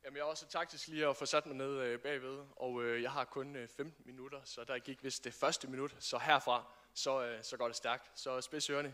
Jamen, jeg er også taktisk lige at få sat mig ned bagved, og jeg har kun 15 minutter, så der gik vist det første minut, så herfra, så går det stærkt, så spids ørerne.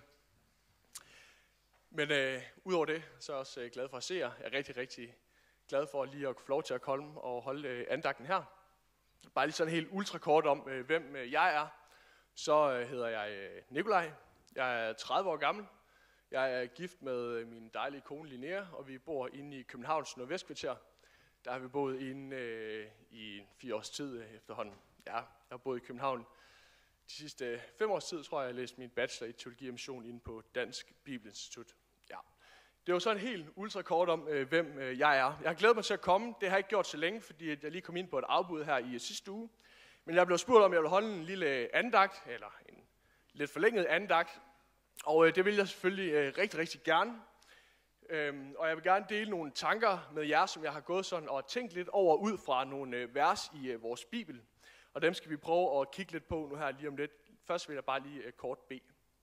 Men udover det, så er jeg også glad for at se jer. Jeg er rigtig, rigtig glad for lige at få lov til at komme og holde andagten her. Bare lige sådan helt ultrakort om, hvem jeg er. Så hedder jeg Nikolaj. Jeg er 30 år gammel. Jeg er gift med min dejlige kone Linnea, og vi bor inde i Københavns Nordvestkvarter. Der har vi boet inde i 4 års tid efterhånden. Ja, jeg har boet i København de sidste 5 års tid, tror jeg. Jeg læste min bachelor i teologi og mission inde på Dansk Bibelinstitut. Ja. Det var sådan helt ultrakort om, hvem jeg er. Jeg har glædet mig til at komme. Det har jeg ikke gjort så længe, fordi jeg lige kom ind på et afbud her i sidste uge. Men jeg blev spurgt, om jeg ville holde en lille andagt, eller en lidt forlænget andagt. Og det vil jeg selvfølgelig rigtig, rigtig gerne. Og jeg vil gerne dele nogle tanker med jer, som jeg har gået sådan og tænkt lidt over ud fra nogle vers i vores Bibel. Og dem skal vi prøve at kigge lidt på nu her lige om lidt. Først vil jeg bare lige kort bede.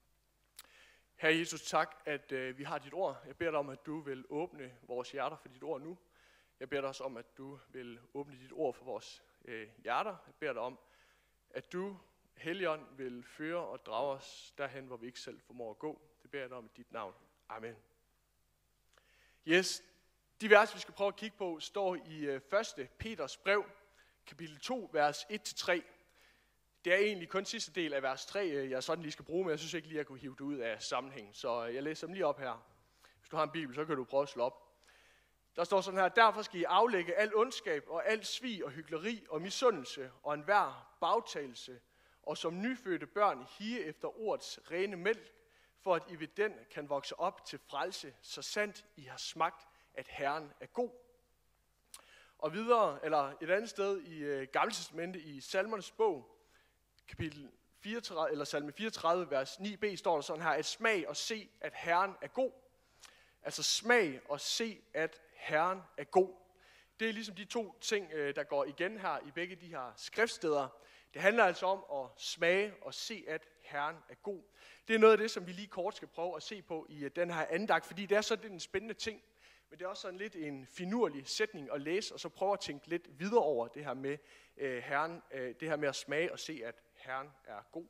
Herre Jesus, tak, at vi har dit ord. Jeg beder dig om, at du vil åbne vores hjerter for dit ord nu. Jeg beder dig også om, at du vil åbne dit ord for vores hjerter. Jeg beder dig om, at du, Helligånd, vil føre og drage os derhen, hvor vi ikke selv formår at gå. Det beder jeg dig om i dit navn. Amen. Yes, de vers, vi skal prøve at kigge på, står i 1. Peters brev, kapitel 2, vers 1-3. Det er egentlig kun sidste del af vers 3, jeg sådan lige skal bruge, men jeg synes ikke lige, at jeg kunne hive det ud af sammenhæng. Så jeg læser dem lige op her. Hvis du har en bibel, så kan du prøve at slå op. Der står sådan her: Derfor skal I aflægge al ondskab og al svig og hykleri og misundelse og enhver bagtagelse, og som nyfødte børn hige efter ordets rene mælk, for at I ved den kan vokse op til frelse, så sandt I har smagt, at Herren er god. Og videre, eller et andet sted i Gamle Testamentet, i Salmernes bog, kapitel 34, eller salme 34, vers 9b, står der sådan her: at smag og se, at Herren er god. Altså smag og se, at Herren er god. Det er ligesom de to ting, der går igen her i begge de her skriftsteder. Det handler altså om at smage og se, at Herren er god. Det er noget af det, som vi lige kort skal prøve at se på i den her andagt, fordi det er sådan en spændende ting. Men det er også sådan lidt en finurlig sætning at læse, og så prøve at tænke lidt videre over det her med Herren, det her med at smage og se, at Herren er god.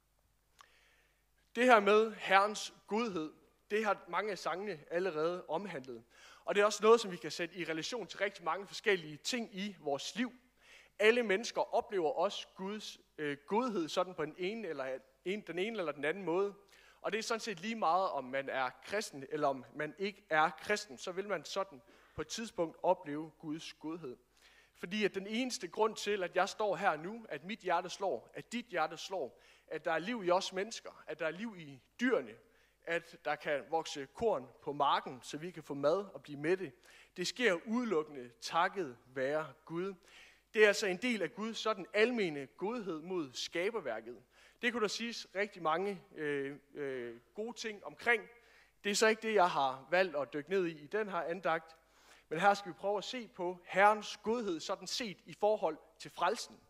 Det her med Herrens godhed, det har mange af sangene allerede omhandlet. Og det er også noget, som vi kan sætte i relation til rigtig mange forskellige ting i vores liv. Alle mennesker oplever også Guds godhed sådan på den ene eller den anden måde. Og det er sådan set lige meget, om man er kristen eller om man ikke er kristen, så vil man sådan på et tidspunkt opleve Guds godhed. Fordi at den eneste grund til, at jeg står her nu, at mit hjerte slår, at dit hjerte slår, at der er liv i os mennesker, at der er liv i dyrene, at der kan vokse korn på marken, så vi kan få mad og blive mætte, det sker udelukkende takket være Gud. Det er altså en del af Guds sådan almene godhed mod skaberværket. Det kunne der siges rigtig mange gode ting omkring. Det er så ikke det, jeg har valgt at dykke ned i den her andagt. Men her skal vi prøve at se på Herrens godhed sådan set i forhold til frelsen.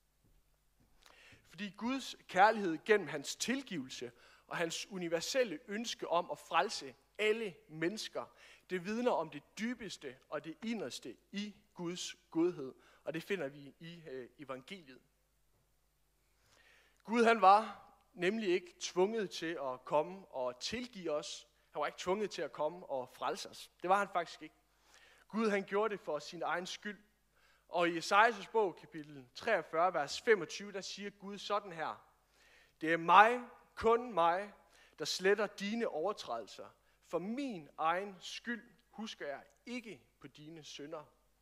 Fordi Guds kærlighed gennem hans tilgivelse og hans universelle ønske om at frelse alle mennesker, det vidner om det dybeste og det inderste i Guds godhed. Og det finder vi i evangeliet. Gud, han var nemlig ikke tvunget til at komme og tilgive os. Han var ikke tvunget til at komme og frelse os. Det var han faktisk ikke. Gud, han gjorde det for sin egen skyld. Og i Esajas bog, kapitel 43, vers 25, der siger Gud sådan her: Det er mig, kun mig, der sletter dine overtrædelser. For min egen skyld husker jeg ikke på dine synder.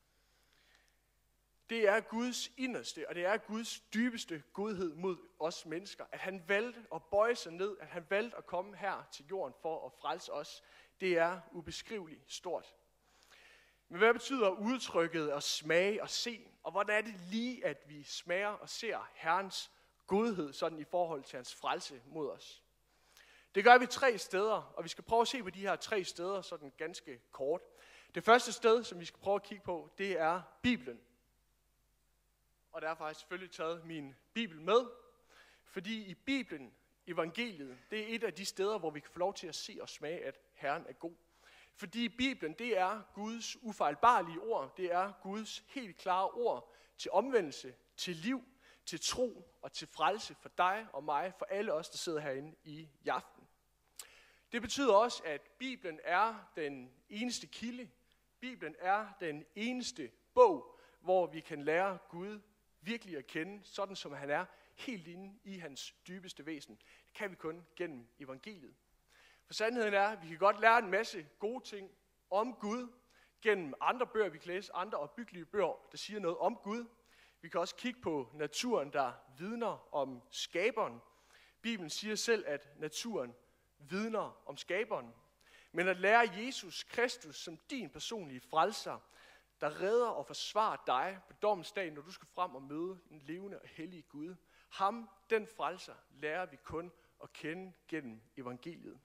Det er Guds inderste, og det er Guds dybeste godhed mod os mennesker. At han valgte at bøje sig ned, at han valgte at komme her til jorden for at frelse os. Det er ubeskriveligt stort. Men hvad betyder udtrykket at smage og se? Og hvordan er det lige, at vi smager og ser Herrens godhed sådan i forhold til hans frelse mod os? Det gør vi 3 steder, og vi skal prøve at se på de her 3 steder sådan ganske kort. Det første sted, som vi skal prøve at kigge på, det er Bibelen. Og derfor har jeg selvfølgelig taget min Bibel med, fordi i Bibelen, evangeliet, det er et af de steder, hvor vi kan få lov til at se og smage, at Herren er god. Fordi Bibelen, det er Guds ufejlbarlige ord. Det er Guds helt klare ord til omvendelse, til liv, til tro og til frelse for dig og mig, for alle os, der sidder herinde i aften. Det betyder også, at Bibelen er den eneste kilde. Bibelen er den eneste bog, hvor vi kan lære Gud virkelig at kende, sådan som han er, helt inde i hans dybeste væsen. Det kan vi kun gennem evangeliet. For sandheden er, at vi kan godt lære en masse gode ting om Gud gennem andre bøger. Vi kan læse andre opbyggelige bøger, der siger noget om Gud. Vi kan også kigge på naturen, der vidner om skaberen. Bibelen siger selv, at naturen vidner om skaberen. Men at lære Jesus Kristus som din personlige frelser, der redder og forsvarer dig på dommens dag, når du skal frem og møde den levende og hellige Gud. Ham, den frelser, lærer vi kun at kende gennem evangeliet.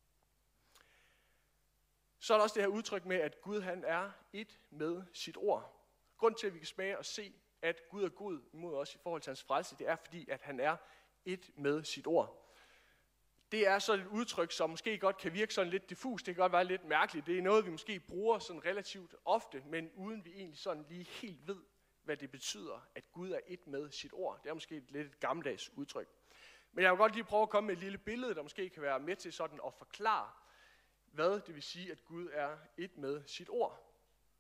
Så er der også det her udtryk med, at Gud han er et med sit ord. Grunden til, at vi kan smage og se, at Gud er god imod os i forhold til hans frelse, det er fordi, at han er et med sit ord. Det er sådan et udtryk, som måske godt kan virke sådan lidt diffus. Det kan godt være lidt mærkeligt. Det er noget, vi måske bruger sådan relativt ofte, men uden vi egentlig sådan lige helt ved, hvad det betyder, at Gud er et med sit ord. Det er måske lidt et gammeldags udtryk. Men jeg vil godt lige prøve at komme med et lille billede, der måske kan være med til sådan at forklare, hvad det vil sige, at Gud er et med sit ord.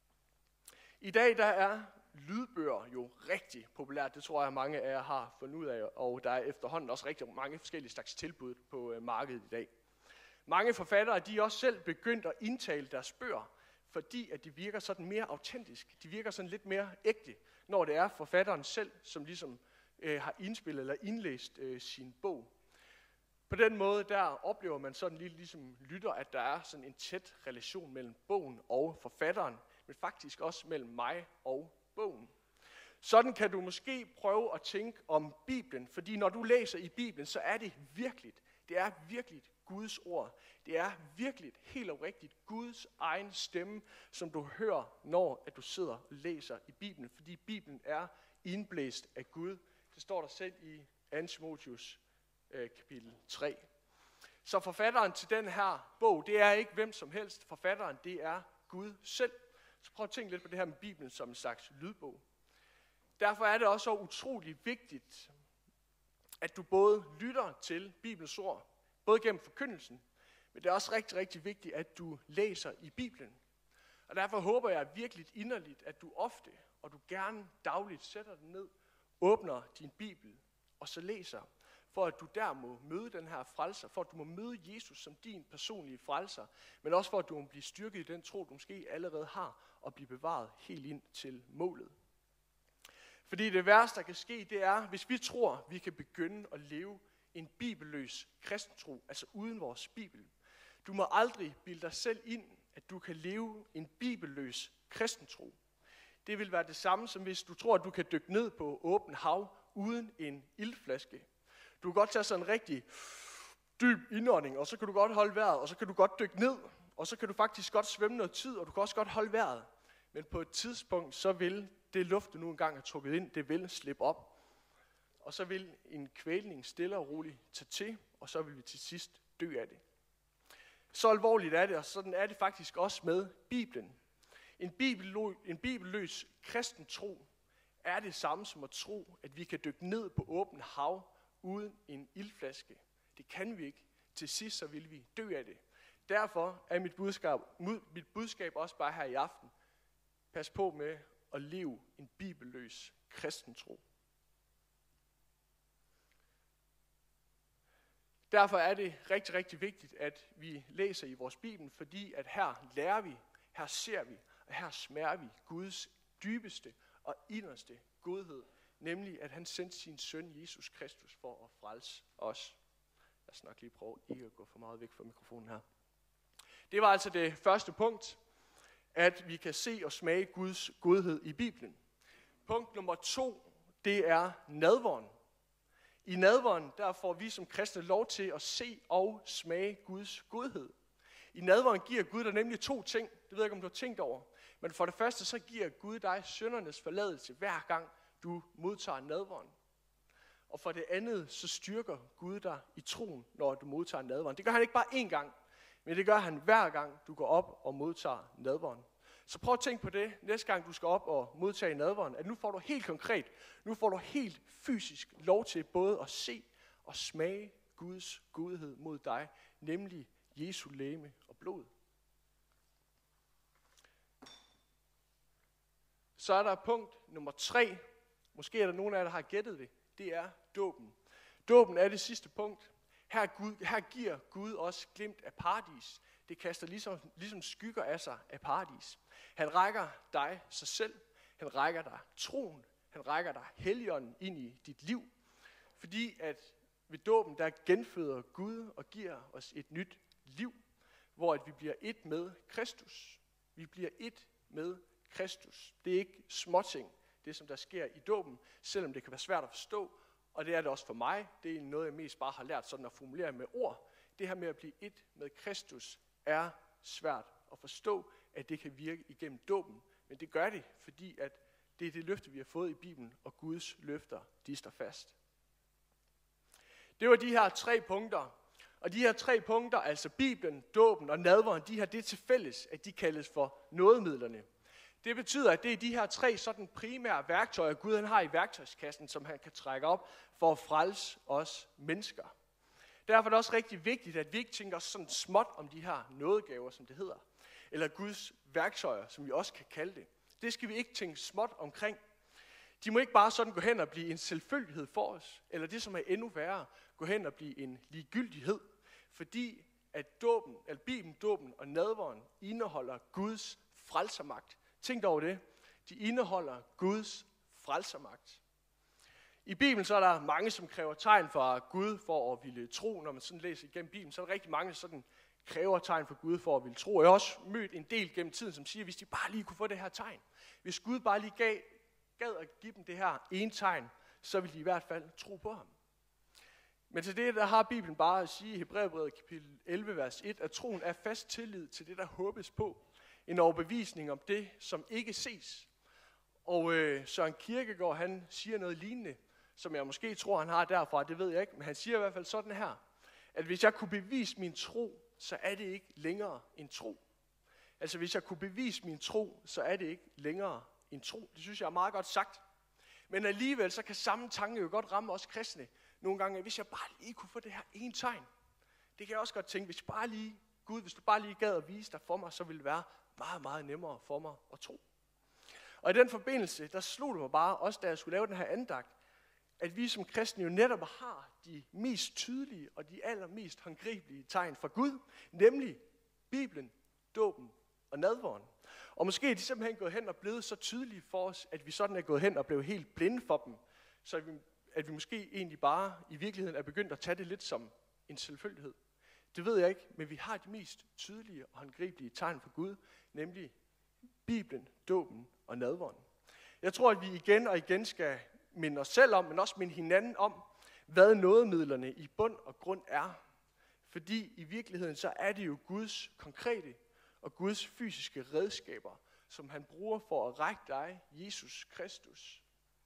I dag der er lydbøger jo rigtig populært. Det tror jeg, mange af jer har fundet ud af, og der er efterhånden også rigtig mange forskellige slags tilbud på markedet i dag. Mange forfattere de er også selv begyndt at indtale deres bøger, fordi at de virker sådan mere autentisk. De virker sådan lidt mere ægte, når det er forfatteren selv, som ligesom har indspillet eller indlæst sin bog. På den måde der oplever man sådan lige ligesom lytter, at der er sådan en tæt relation mellem bogen og forfatteren, men faktisk også mellem mig og bogen. Sådan kan du måske prøve at tænke om Bibelen, fordi når du læser i Bibelen, så er det virkelig Guds ord. Det er virkelig helt oprigtigt Guds egen stemme, som du hører, når at du sidder og læser i Bibelen, fordi Bibelen er indblæst af Gud. Det står der selv i 2. Timotheus kapitel 3. Så forfatteren til den her bog, det er ikke hvem som helst. Forfatteren, det er Gud selv. Så prøv at tænke lidt på det her med Bibelen som en slags lydbog. Derfor er det også så utrolig vigtigt, at du både lytter til Bibelens ord, både gennem forkyndelsen, men det er også rigtig, rigtig vigtigt, at du læser i Bibelen. Og derfor håber jeg virkelig inderligt, at du ofte, og du gerne dagligt sætter den ned, åbner din Bibel, og så læser, for at du der må møde den her frelser, for at du må møde Jesus som din personlige frelser, men også for at du må blive styrket i den tro, du måske allerede har, og blive bevaret helt ind til målet. Fordi det værste, der kan ske, det er, hvis vi tror, vi kan begynde at leve en bibelløs kristentro, altså uden vores Bibel. Du må aldrig bilde dig selv ind, at du kan leve en bibelløs kristentro. Det vil være det samme, som hvis du tror, at du kan dykke ned på åben hav uden en iltflaske. Du kan godt tage sådan en rigtig dyb indånding, og så kan du godt holde vejret, og så kan du godt dykke ned, og så kan du faktisk godt svømme noget tid, og du kan også godt holde vejret. Men på et tidspunkt, så vil det luft, du nu engang har trukket ind, det vil slippe op. Og så vil en kvælning stille og roligt tage til, og så vil vi til sidst dø af det. Så alvorligt er det, og sådan er det faktisk også med Bibelen. En bibelløs kristen tro er det samme som at tro, at vi kan dykke ned på åben hav uden en ildflaske. Det kan vi ikke. Til sidst så vil vi dø af det. Derfor er mit budskab også bare her i aften. Pas på med at leve en bibelløs kristentro. Derfor er det rigtig, rigtig vigtigt, at vi læser i vores Bibel, fordi at her lærer vi, her ser vi, og her smager vi Guds dybeste og inderste godhed, nemlig at han sendte sin søn Jesus Kristus for at frelse os. Jeg skal nok lige prøve ikke at gå for meget væk fra mikrofonen her. Det var altså det første punkt, at vi kan se og smage Guds godhed i Bibelen. Punkt nummer 2, det er nadveren. I nadveren, der får vi som kristne lov til at se og smage Guds godhed. I nadveren giver Gud dig nemlig 2 ting. Det ved jeg ikke, om du har tænkt over. Men for det første, så giver Gud dig syndernes forladelse hver gang du modtager nadveren. Og for det andet, så styrker Gud dig i troen, når du modtager nadveren. Det gør han ikke bare én gang, Men det gør han hver gang, du går op og modtager nadveren. Så prøv at tænke på det, næste gang du skal op og modtage nadveren, at nu får du helt konkret, nu får du helt fysisk lov til både at se og smage Guds godhed mod dig, nemlig Jesu legeme og blod. Så er der punkt nummer 3. Måske er der nogen af jer, der har gættet det. Det er dåben. Dåben er det sidste punkt. Her giver Gud os glimt af paradis. Det kaster ligesom skygger af sig af paradis. Han rækker dig sig selv. Han rækker dig troen. Han rækker dig Helligånden ind i dit liv. Fordi at ved dåben, der genføder Gud og giver os et nyt liv, hvor at vi bliver et med Kristus. Vi bliver et med Kristus. Det er ikke småting, det som der sker i dåben, selvom det kan være svært at forstå. Og det er det også for mig. Det er noget, jeg mest bare har lært sådan at formulere med ord. Det her med at blive et med Kristus er svært at forstå, at det kan virke igennem dåben. Men det gør det, fordi at det er det løfte, vi har fået i Bibelen, og Guds løfter, de står fast. Det var de her 3 punkter. Og de her 3 punkter, altså Bibelen, dåben og nadveren, de har det til fælles, at de kaldes for nådemidlerne. Det betyder, at det er de her 3 sådan primære værktøjer, Gud han har i værktøjskassen, som han kan trække op for at frelse os mennesker. Derfor er det også rigtig vigtigt, at vi ikke tænker sådan småt om de her nådegaver, som det hedder. Eller Guds værktøjer, som vi også kan kalde det. Det skal vi ikke tænke småt omkring. De må ikke bare sådan gå hen og blive en selvfølgelighed for os. Eller det, som er endnu værre, gå hen og blive en ligegyldighed. Fordi at Bibelen, dåben og nadveren indeholder Guds frelsermagt. Tænk over det. De indeholder Guds frelsermagt. I Bibelen så er der mange, som kræver tegn fra Gud for at ville tro. Når man sådan læser igennem Bibelen, så er der rigtig mange, sådan kræver tegn fra Gud for at ville tro. Jeg har også mødt en del gennem tiden, som siger, hvis de bare lige kunne få det her tegn. Hvis Gud bare lige gad at give dem det her ene tegn, så ville de i hvert fald tro på ham. Men til det, der har Bibelen bare at sige i Hebræerbrevet kapitel 11, vers 1, at troen er fast tillid til det, der håbes på. En overbevisning om det, som ikke ses. Og Søren Kierkegaard, han siger noget lignende, som jeg måske tror, han har derfra, det ved jeg ikke, men han siger i hvert fald sådan her, at hvis jeg kunne bevise min tro, så er det ikke længere en tro. Altså hvis jeg kunne bevise min tro, så er det ikke længere en tro. Det synes jeg er meget godt sagt. Men alligevel, så kan samme tanke jo godt ramme os kristne. Nogle gange, hvis jeg bare lige kunne få det her ene tegn. Det kan jeg også godt tænke, hvis du bare lige gad at vise dig for mig, så ville det være meget, meget nemmere for mig at tro. Og i den forbindelse, der slog det mig bare, også da jeg skulle lave den her andagt, at vi som kristne jo netop har de mest tydelige og de allermest håndgribelige tegn fra Gud, nemlig Bibelen, dåben og nadveren. Og måske er de simpelthen gået hen og blevet så tydelige for os, at vi sådan er gået hen og blevet helt blinde for dem, så at vi måske egentlig bare i virkeligheden er begyndt at tage det lidt som en selvfølgelighed. Det ved jeg ikke, men vi har de mest tydelige og håndgribelige tegn fra Gud, nemlig Bibelen, dåben og nadveren. Jeg tror, at vi igen og igen skal minde os selv om, men også minde hinanden om, hvad nådemidlerne i bund og grund er. Fordi i virkeligheden så er det jo Guds konkrete og Guds fysiske redskaber, som han bruger for at række dig, Jesus Kristus.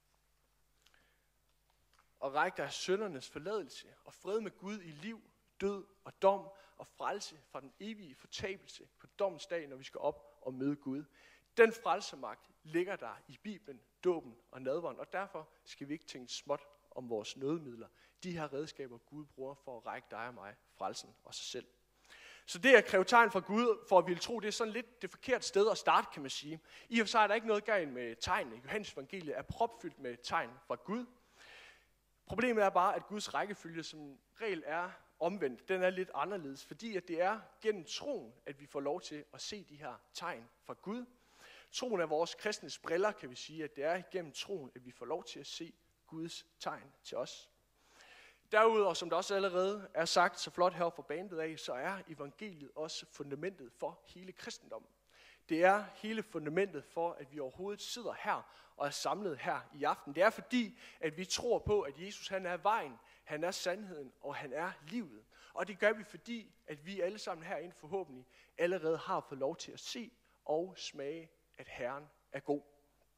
Og række dig syndernes forladelse og fred med Gud i liv, død og dom og frelse fra den evige fortabelse på domsdag, når vi skal op og møde Gud. Den frelsermagt ligger der i Bibelen, dåben og nadveren, og derfor skal vi ikke tænke småt om vores nådemidler. De her redskaber, Gud bruger for at række dig og mig, frelsen og sig selv. Så det at kræve tegn fra Gud for at ville tro, det er sådan lidt det forkerte sted at starte, kan man sige. I og for sig er der ikke noget galt med tegnene. Johannes evangeliet er propfyldt med tegn fra Gud. Problemet er bare, at Guds rækkefølge som regel er omvendt. Den er lidt anderledes, fordi at det er gennem troen, at vi får lov til at se de her tegn fra Gud. Troen er vores kristnes briller, kan vi sige, at det er gennem troen, at vi får lov til at se Guds tegn til os. Derudover, som der også allerede er sagt så flot her fra bandet af, så er evangeliet også fundamentet for hele kristendommen. Det er hele fundamentet for, at vi overhovedet sidder her og er samlet her i aften. Det er fordi, at vi tror på, at Jesus han er vejen, han er sandheden og han er livet. Og det gør vi fordi, at vi alle sammen herinde forhåbentlig allerede har fået lov til at se og smage, at Herren er god.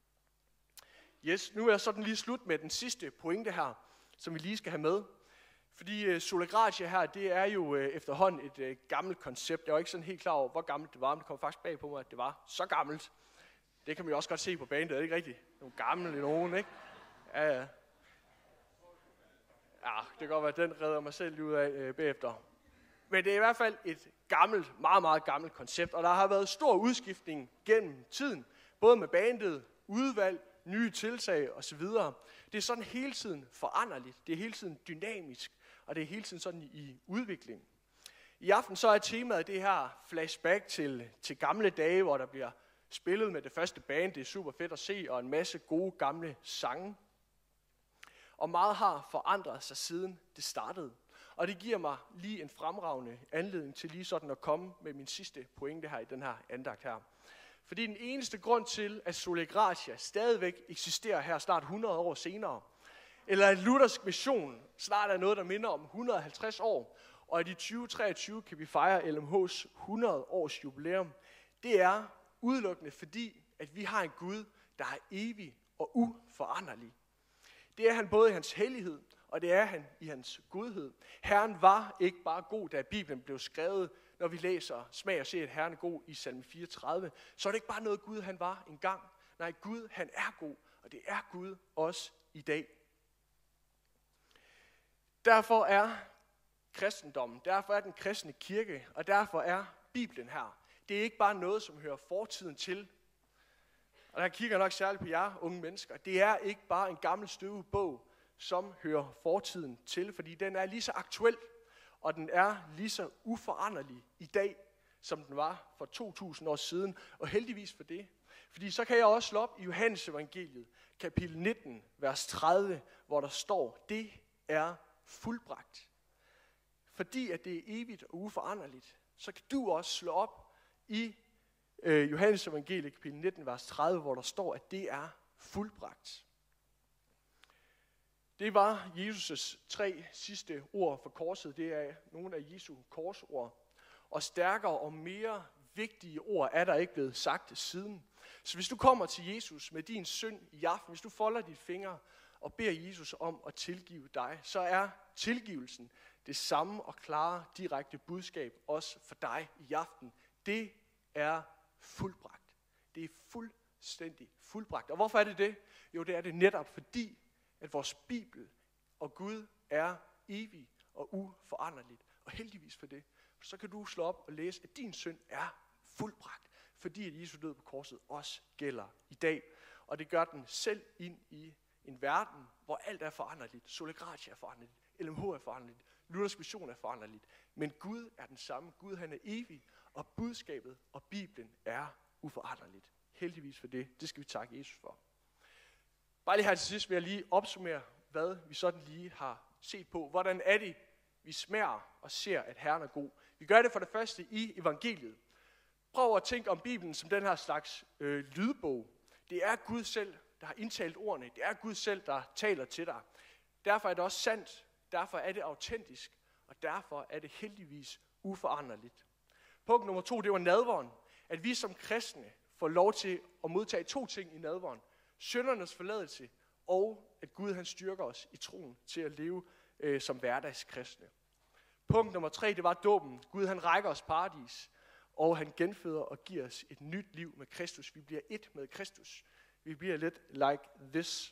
Yes, nu er jeg sådan lige slut med den sidste pointe her, som vi lige skal have med. Fordi Sola Gratia her, det er jo efterhånden et gammelt koncept. Jeg var ikke sådan helt klar over, hvor gammelt det var, men det kom faktisk bag på mig, at det var så gammelt. Det kan man jo også godt se på bandet, er det ikke rigtigt? Nogle gamle nogen, ikke? Ja. Ja, det kan godt være, at den redder mig selv ud af bagefter. Men det er i hvert fald et gammelt, meget, meget gammelt koncept, og der har været stor udskiftning gennem tiden, både med bandet, udvalg, nye tiltag osv. Det er sådan hele tiden foranderligt, det er hele tiden dynamisk, og det er hele tiden sådan i udvikling. I aften så er temaet det her flashback til gamle dage, hvor der bliver spillet med det første band, det er super fedt at se, og en masse gode gamle sange. Og meget har forandret sig siden det startede. Og det giver mig lige en fremragende anledning til lige sådan at komme med min sidste pointe her i den her andagt her. Fordi den eneste grund til, at Sola Gratia stadigvæk eksisterer her snart 100 år senere, eller at Luthersk Mission snart er noget, der minder om 150 år, og at i 2023 kan vi fejre LMH's 100 års jubilæum, det er udelukkende fordi, at vi har en Gud, der er evig og uforanderlig. Det er han både i hans hellighed, og det er han i hans godhed. Herren var ikke bare god, da Bibelen blev skrevet. Når vi læser smag og se, at Herren er god i salme 34, så er det ikke bare noget Gud, han var engang. Nej, Gud, han er god, og det er Gud også i dag. Derfor er kristendommen, derfor er den kristne kirke, og derfor er Bibelen her. Det er ikke bare noget, som hører fortiden til. Og der kigger nok særligt på jer, unge mennesker. Det er ikke bare en gammel støvet bog, som hører fortiden til, fordi den er lige så aktuel, og den er lige så uforanderlig i dag, som den var for 2000 år siden, og heldigvis for det. Fordi så kan jeg også slå op i Johannes evangeliet, kapitel 19, vers 30, hvor der står, det er fuldbragt. Fordi at det er evigt og uforanderligt, så kan du også slå op i Johannes evangeliet, kapitel 19, vers 30, hvor der står, at det er fuldbragt. Det var Jesus' 3 sidste ord for korset. Det er nogle af Jesu korsord. Og stærkere og mere vigtige ord er der ikke blevet sagt siden. Så hvis du kommer til Jesus med din synd i aften, hvis du folder dine fingre og beder Jesus om at tilgive dig, så er tilgivelsen det samme og klare direkte budskab også for dig i aften. Det er fuldbragt. Det er fuldstændig fuldbragt. Og hvorfor er det det? Jo, det er det netop fordi, at vores Bibel og Gud er evig og uforanderligt. Og heldigvis for det, så kan du slå op og læse, at din synd er fuldbragt. Fordi at Jesu død på korset også gælder i dag. Og det gør den selv ind i en verden, hvor alt er foranderligt. Sola Gratia er foranderligt. LMH er foranderligt. Luthersk Mission er foranderligt. Men Gud er den samme. Gud, han er evig. Og budskabet og Bibelen er uforanderligt. Heldigvis for det. Det skal vi takke Jesus for. Bare lige her til sidst vil jeg lige opsummere, hvad vi sådan lige har set på. Hvordan er det, vi smager og ser, at Herren er god? Vi gør det for det første i evangeliet. Prøv at tænke om Bibelen som den her slags lydbog. Det er Gud selv, der har indtalt ordene. Det er Gud selv, der taler til dig. Derfor er det også sandt. Derfor er det autentisk. Og derfor er det heldigvis uforanderligt. Punkt nummer 2, det var nadveren. At vi som kristne får lov til at modtage 2 ting i nadveren. Syndernes forladelse, og at Gud han styrker os i troen til at leve som hverdagskristne. Punkt nummer 3, det var dåben. Gud han rækker os paradis, og han genføder og giver os et nyt liv med Kristus. Vi bliver et med Kristus. Vi bliver lidt like this.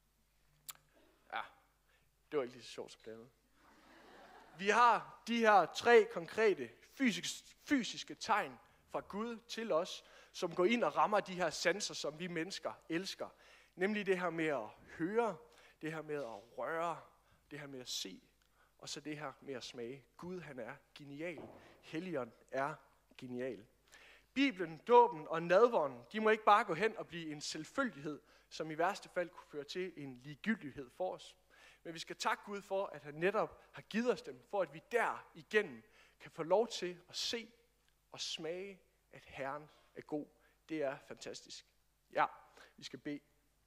Ja, det var ikke lige så sjovt som det andet. Vi har de her 3 konkrete fysiske tegn fra Gud til os, som går ind og rammer de her sanser, som vi mennesker elsker. Nemlig det her med at høre, det her med at røre, det her med at se, og så det her med at smage. Gud, han er genial. Helligånden er genial. Bibelen, dåben og nadveren, de må ikke bare gå hen og blive en selvfølgelighed, som i værste fald kunne føre til en ligegyldighed for os. Men vi skal takke Gud for, at han netop har givet os dem, for at vi der igennem kan få lov til at se og smage, at Herren er god. Det er fantastisk. Ja, vi skal bede.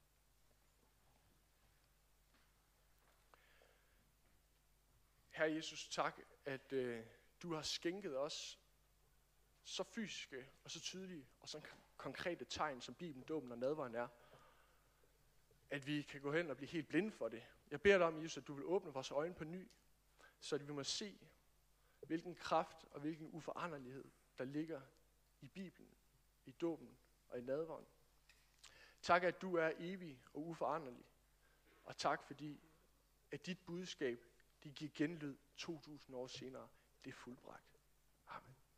Herre Jesus, tak, at du har skænket os så fysiske og så tydelige og så konkrete tegn, som Bibelen, dåben og nadveren er, at vi kan gå hen og blive helt blinde for det. Jeg beder dig om, Jesus, at du vil åbne vores øjne på ny, så vi må se, hvilken kraft og hvilken uforanderlighed, der ligger i Bibelen, i dåben og i nadveren. Tak, at du er evig og uforanderlig. Og tak, fordi at dit budskab, det giver genlyd 2000 år senere. Det er fuldbragt. Amen.